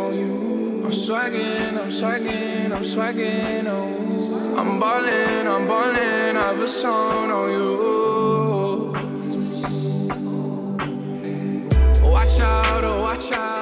on you. I'm swaggin', I'm swaggin', I'm swaggin', oh. I'm ballin', I have a song on you. Watch out, oh watch out.